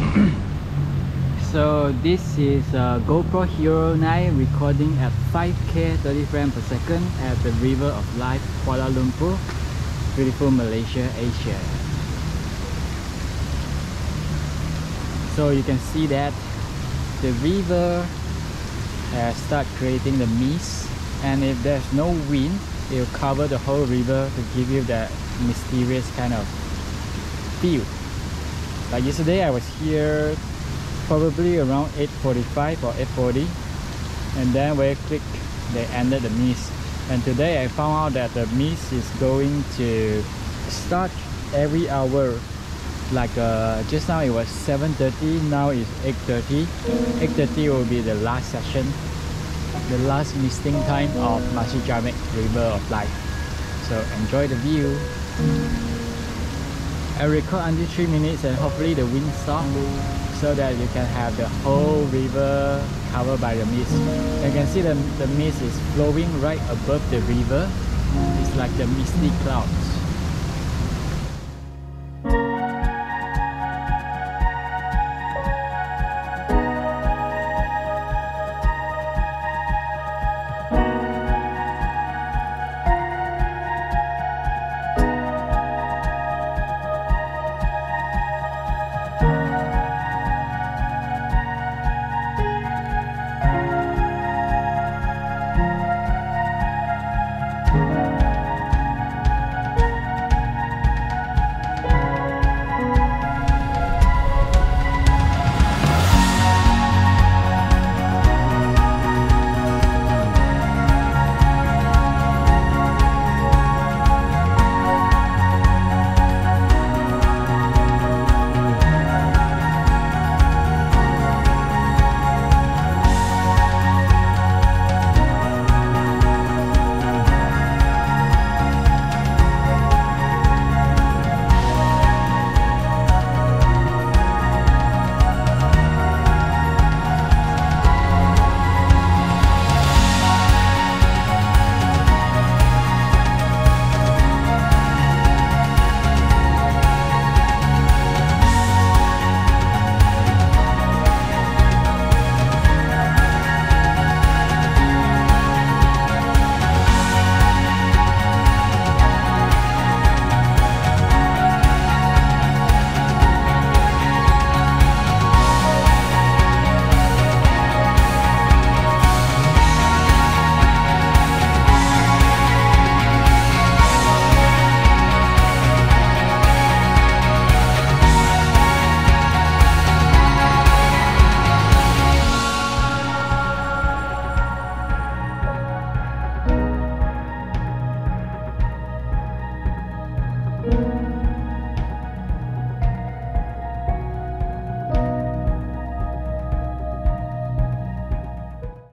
So this is GoPro Hero 9 recording at 5K 30 frames per second at the River of Life, Kuala Lumpur, beautiful Malaysia, Asia. So you can see that the river has started creating the mist, and if there's no wind, it will cover the whole river to give you that mysterious kind of feel. Like yesterday I was here probably around 8:45 or 8:40, and then very quick they ended the mist. And today I found out that the mist is going to start every hour. Like just now it was 7:30, now it's 8:30. 8:30 will be the last session, the last misting time of Masjid Jamek River of Life. So enjoy the view. I record until 3 minutes and hopefully the wind stops, so that you can have the whole river covered by the mist. You can see the mist is flowing right above the river. It's like the misty clouds.